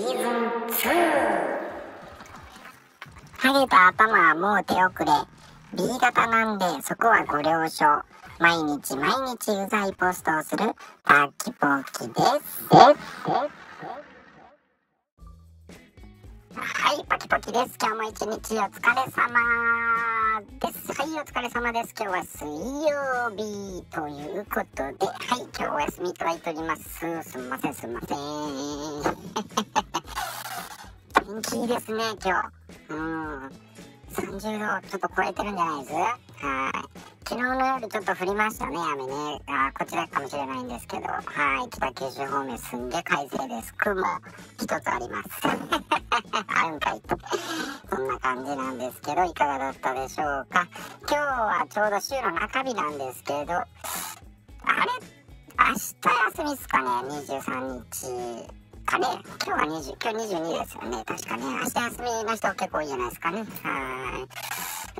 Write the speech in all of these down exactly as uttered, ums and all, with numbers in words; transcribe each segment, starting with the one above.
ーズンツー。ハゲた頭はもう手遅れ。ビー 型なんでそこはご了承。毎日毎日うざいポストをするパッキポッキです。はい、パキパキです。今日も一日お疲れ様です。はい、お疲れ様です。今日は水曜日ということで、はい、今日お休みいただいております。すみません、すみません。天気いいですね、今日。うん。さんじゅうどちょっと超えてるんじゃないです？はい。昨日の夜ちょっと降りましたね、雨ね。あ、こちらかもしれないんですけど、はい。北九州方面すんげ快晴です。雲一つあります。あるんかいって。そんな感じなんですけど、いかがだったでしょうか。今日はちょうど週の中日なんですけど、あれ明日休みっすかね、にじゅうさんにち。かね、今日はにじゅう、今日にじゅうにですよね、確かね。明日休みの人結構多いじゃないですかね。はい。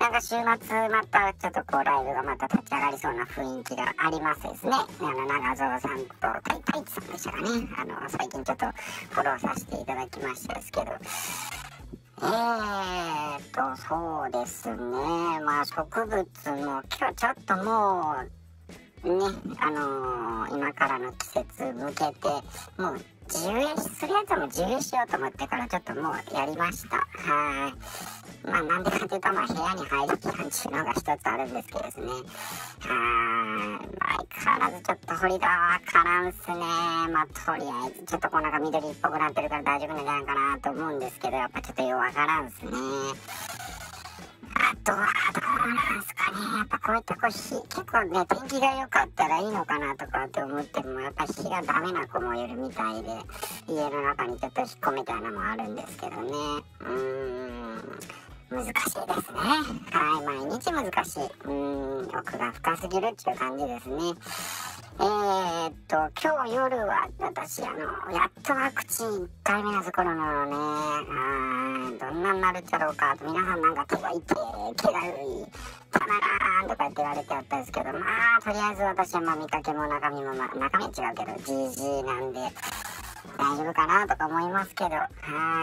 なんか週末またちょっとこうライブがまた立ち上がりそうな雰囲気がありますですね。あの長蔵さんとタイタイチさんでしたかね。あの最近ちょっとフォローさせていただきましたですけど。えーっとそうですね。まあ植物も今日ちょっともうね、あのー、今からの季節向けてもう地植えするやつはもう地植えしようと思ってからちょっともうやりました。はい。まあなんでかというと、まあ部屋に入る期間っていうのが一つあるんですけどですね。はい。まあ相変わらずちょっと掘りがわからんっすね。まあとりあえずちょっとこうなんか緑っぽくなってるから大丈夫なんじゃないかなと思うんですけど、やっぱちょっとよくわからんっすね。あとはどうなんすかね。やっぱこういったこう日、結構ね、天気が良かったらいいのかなとかって思っても、やっぱ日がダメな子もいるみたいで、家の中にちょっと引っ込めたいなのもあるんですけどね。うーん、難しいですね。はい、毎日難しい。うーん、奥が深すぎるっていう感じですね。えーっと、今日夜は私、あの、やっとワクチンいっかいめのところなのね。はい、どんなんなるっちゃろうかと、皆さんなんか手が痛い、毛がいい、たまらんとかって言われてあったんですけど、まあ、とりあえず私はまあ見かけも中身も、まあ、中身は違うけど、ジージー なんで、大丈夫かなとか思いますけど、はい、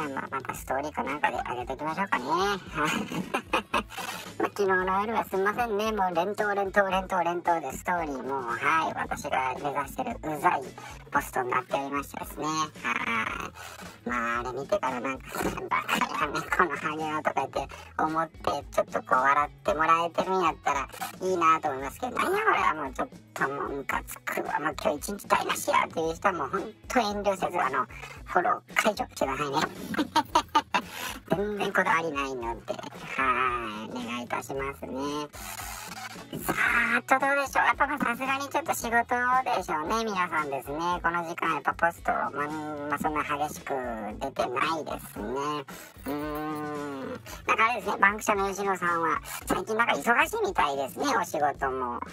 まあ、またストーリーかなんかで上げていきましょうかね。まあ、昨日の夜はすみませんね、もう連投連投連投連投でストーリーも、はい、私が目指してるうざいポストになっておりましてですね、はい、まあ、あれ見てからなんか、バカやね、このハゲはとかって思って、ちょっとこう笑ってもらえてるんやったらいいなと思いますけど、なんやこれはもうちょっともうムカつくわ、もう今日一日台無しやっていう人はもうほんと遠慮せず、あの、フォロー解除してくださいね。全然こだわりないので、はい、お願いいたしますね。さあ、あとどうでしょう。やっぱさすがにちょっと仕事でしょうね、皆さんですね。この時間やっぱポスト、ま、まあ、そんな激しく出てないですね。うーん。なんかあれですね、バンクシャの吉野さんは、最近なんか忙しいみたいですね、お仕事も。はい。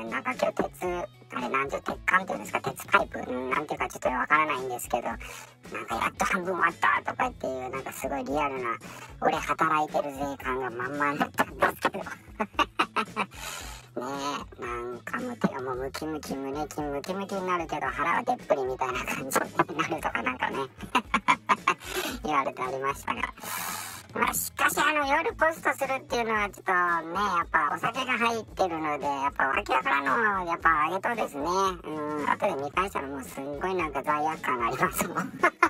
なんか今日鉄、あれなんていう、鉄管っていうんですか、鉄パイプ、うん、なんていうかちょっとわからないんですけど、なんかやっと半分終わったとかっていう、なんかすごいリアルな、俺働いてる税関がまんまだったんですけど。ねえ、なんかもう手がもうムキムキ、胸筋ムキムキになるけど腹はでっぷりみたいな感じになるとかなんかね言われてありましたが、まあしかしあの夜ポストするっていうのはちょっとね、やっぱお酒が入ってるので、やっぱ脇役からのやっぱあげとですね、うん、後で見返したらもうすんごいなんか罪悪感がありますもん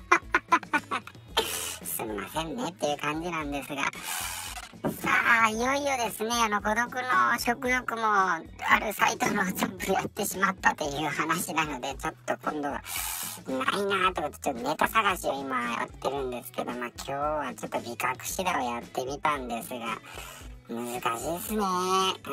すみませんねっていう感じなんですが、さあ、いよいよですね、あの、孤独の食欲もあるサイトの全部やってしまったという話なので、ちょっと今度はないなと思って、ちょっとネタ探しを今やってるんですけど、まあ今日はちょっと美隠しだをやってみたんですが、難しいですね。うん、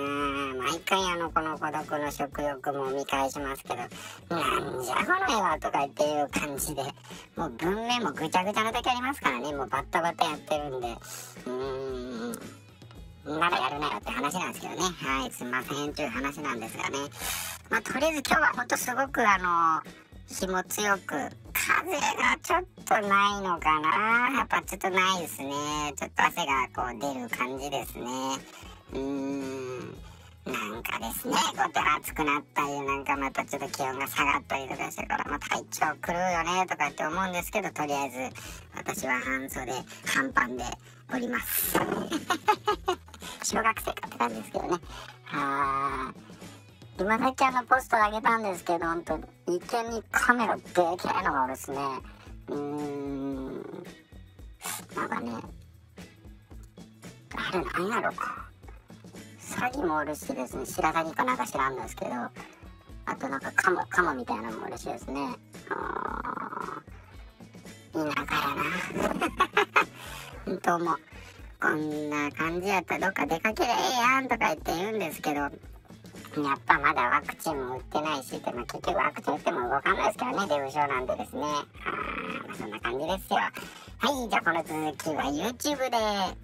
毎回あの、この孤独の食欲も見返しますけど、なんじゃこの絵はとかっていう感じで、もう文面もぐちゃぐちゃな時ありますからね、もうバッタバタやってるんで、うーん、ならやるなよって話なんですけどね。はい、すいませんっていう話なんですがね。まあ、とりあえず今日はほんとすごくあの、日も強く、風がちょっとないのかな。やっぱちょっとないですね。ちょっと汗がこう出る感じですね。うーん。 なんかですね、こうやって暑くなったり、なんかまたちょっと気温が下がったりとかしてから、まあ、体調狂うよねとかって思うんですけど、とりあえず私は半袖半パンでおります小学生かって感じですけどね。はー今さっきあのポスト上げたんですけど、ほんと池にカメラでけえのがおるっすね。うーんなんかね、あれなんやろか、サギもおるしですね、白サギかなんか知らんですけど、あとなんかカモカモみたいなのもおるしですね。あー田舎やなほんともうこんな感じやったらどっか出かけりゃええやんとか言って言うんですけど、やっぱまだワクチンも打ってないしって、まあ、結局ワクチン打っても動かないですからね、デブ症なんでですね。あまあそんな感じですよ。はい、じゃあこの続きは YouTube で。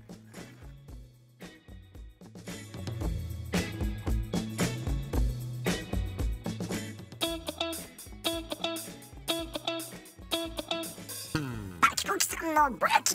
パキポキさんのぼやき。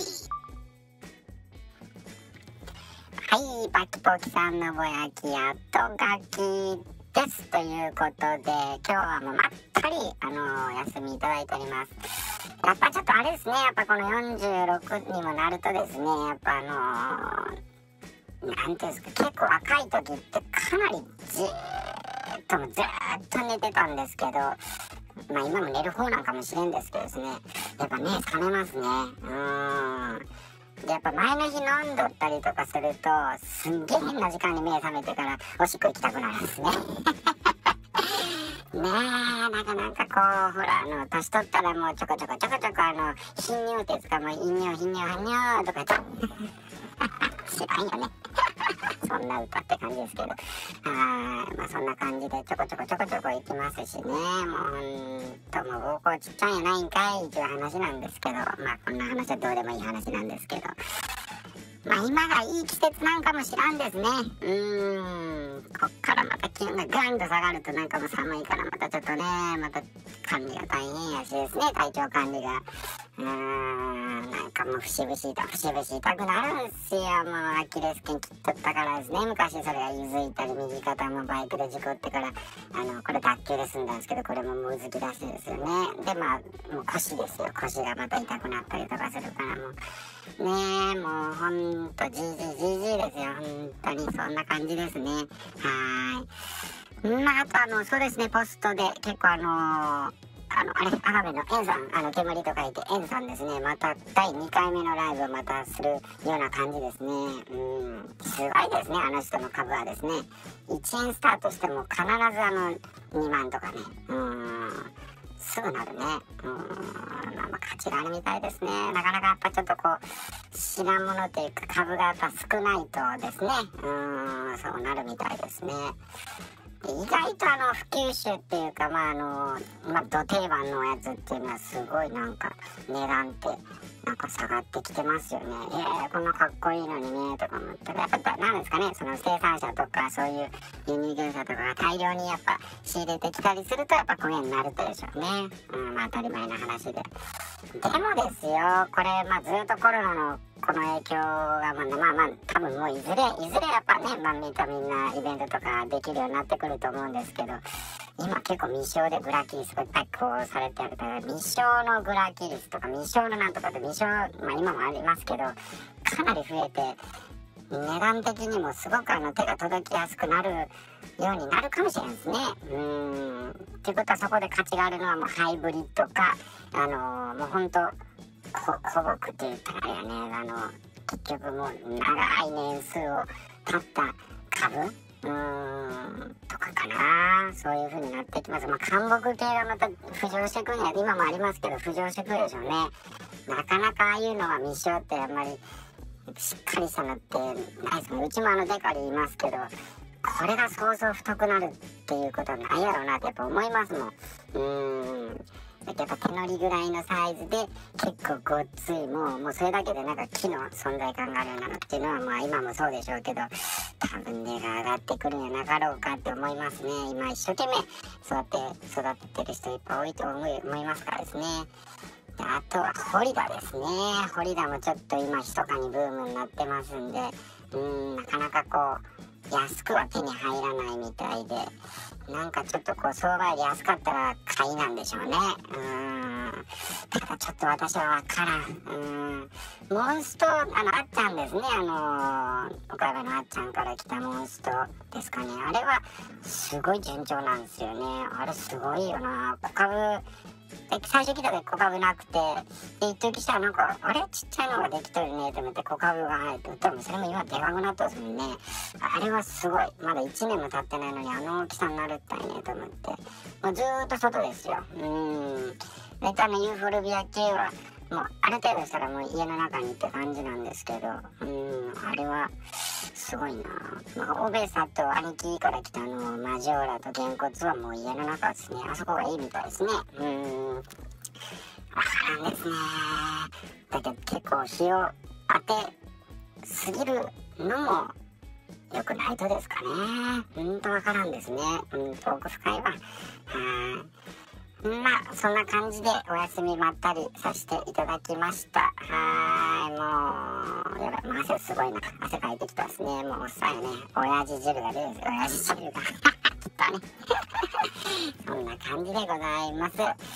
はい、パキポキさんのぼやきやっとガキですということで、今日はもうまったりあのー、休みいただいております。やっぱちょっとあれですね、やっぱこのよんじゅうろくにもなるとですね、やっぱあのー、なんていうんですか、結構若い時ってかなりじーっともずーっと寝てたんですけど、まあ今も寝る方なんかもしれんですけどですね、やっぱ目覚めますね。うーんでやっぱ前の日飲んどったりとかすると、すんげえ変な時間に目覚めてからおしっこ行きたくなるんですねねえ、なんかなんかこうほらあの年取ったらもうちょこちょこちょこちょこあの頻尿ってつかもう陰尿頻尿半尿とか言って知らんよねそんな歌って感じですけど、あまあそんな感じでちょこちょこちょこちょこ行きますしね、もうほんともう膀胱ちっちゃいやないんかいっていう話なんですけど、まあこんな話はどうでもいい話なんですけど、まあ今がいい季節なんかもしらんですね。うーんこっからまた気温がガンと下がるとなんかもう寒いからまたちょっとね、また管理が大変やしですね、体調管理が。うーんなんかもう節々痛節々痛くなるんすよ。もうアキレス腱切っとったからですね、昔それがゆずいたり右肩もバイクで事故ってからあのこれ脱臼で済んだんですけど、これももううずき出してですよね。でまあもう腰ですよ、腰がまた痛くなったりとかするからもうねえもうほんとじじじじですよ、本当にそんな感じですね。はーい。まああとあのそうですね、ポストで結構あのーあの、あれ、アガベのエンさん、あの、煙と書いてエンさんですね、まただいにかいめのライブをまたするような感じですね。うん、すごいですね、あの人の株はですね。いちえんスタートしても必ずあの、にまんとかね、うん、すぐなるね。うん、まあまあ価値があるみたいですね。なかなかやっぱちょっとこう、知らんものというか株がやっぱ少ないとですね、うん、そうなるみたいですね。意外とあの普及種っていうか、まああのまあ、ド定番のやつっていうのはすごいなんか値段ってなんか下がってきてますよね。えー、こんなかっこいいのにねとか思ったら、やっぱ何ですかね、その生産者とかそういう輸入業者とかが大量にやっぱ仕入れてきたりするとやっぱこれになるとでしょうね。うんまあ当たり前な話で。でもですよ、これまあずっとコロナのこの影響がまあまあまあ多分もういずれいずれやっぱね、まあみんなみんなイベントとかできるようになってくると思うんですけど、今結構未商でグラキリスがいっぱいこうされてあるから、未商のグラキリスとか未商のなんとかで未商、まあ今もありますけどかなり増えて、値段的にもすごくあの手が届きやすくなるようになるかもしれないですね。うーんっていうことはそこで価値があるのはもうハイブリッドか、あのー、もうほんとこ古木って言ったらあれやね、あの結局もう長い年数を経った株うーんとかかな、そういう風になってきます。まあ韓木系がまた浮上してくるんや、今もありますけど浮上してくるでしょうね。なかなかああいうのは未商ってあんまりしっかりしたのってないですもん。うちもあのデカリいますけど、これがそうそう太くなるっていうことはないやろうなってやっぱ思いますもん。うーんやっぱ手乗りぐらいのサイズで結構ごっつい、もうもうそれだけでなんか木の存在感があるようなのっていうのはまあ今もそうでしょうけど、多分値が上がってくるんじゃなかろうかって思いますね。今一生懸命そうやって育ててる人いっぱい多いと思い思いますからですね。であとはホリダですね。ホリダもちょっと今密かにブームになってますんで、うーんなかなかこう安くは手に入らないみたいで、なんかちょっとこう相場より安かったら買いなんでしょうね。うーん、ただちょっと私は分からん。うーん、モンスト、あのあっちゃんですね、あの岡山のあっちゃんから来たモンストですかね、あれはすごい順調なんですよね。あれすごいよな。小株最初来た時小株なくて、で一時したらなんかあれちっちゃいのができとるねと思って小株が入って、多分それも今でかくなったんですもんね。あれはすごい、まだいちねんも経ってないのにあの大きさになるったいねと思って、もうずーっと外ですよ。うーん、大体のユーフォルビア系はもうある程度したらもう家の中にって感じなんですけど、うーん、あれはすごいな。まあ、オベサと兄貴から来たあのマジョーラとげんこつはもう家の中ですね。あそこがいいみたいですね。うーん、わからんですね。だけど結構日を当てすぎるのも良くないとですかね。うんとわからんですね。うんと奥深いわ。はい。まあそんな感じでお休みまったりさせていただきました。はい、もうやばい、もう汗すごいな。汗かいてきたですね。もうおっさんよね。親父汁が出るんですよ。親父汁がきっとねそんな感じでございます。はい、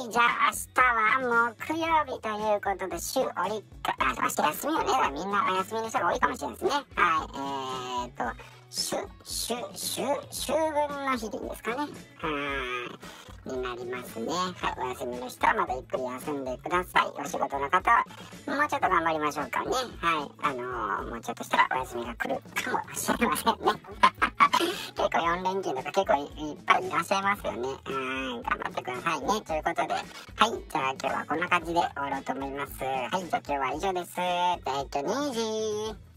じゃあ明日は木曜日ということで週折りか、あ、明日休みよね。みんなお休みの人が多いかもしれないですね。はい、えーと週週週週分の日でいいんですかね。はいになりますね。はい、お休みの人はまだゆっくり休んでください。お仕事の方はもうちょっと頑張りましょうかね。はい、あのー、もうちょっとしたらお休みが来るかもしれませんね結構よん連休とか結構 い, いっぱいいらっしゃいますよね。はい、頑張ってくださいね。ということで、はい、じゃあ今日はこんな感じで終わろうと思います。はい、じゃあ今日は以上です。テイクニージー。